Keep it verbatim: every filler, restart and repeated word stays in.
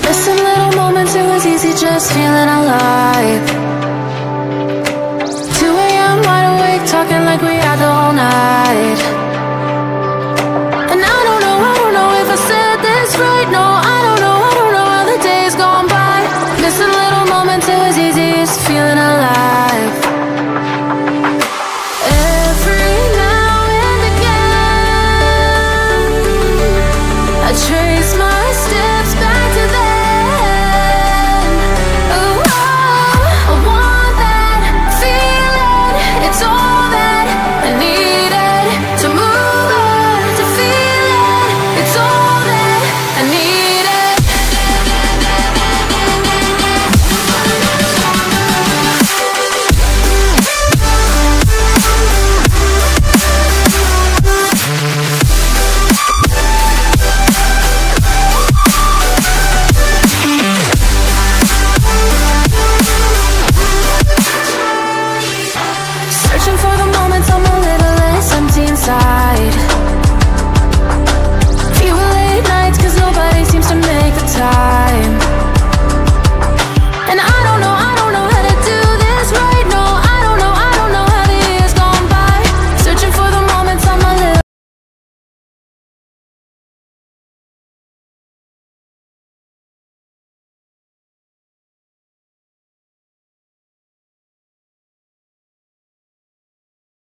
Missing little moments, it was easy just feeling alive. two a m wide awake, talking like we had the whole night. And I don't know, I don't know if I said this right. No, I don't know, I don't know how the days gone by. Missing little moments, it was easy just feeling alive.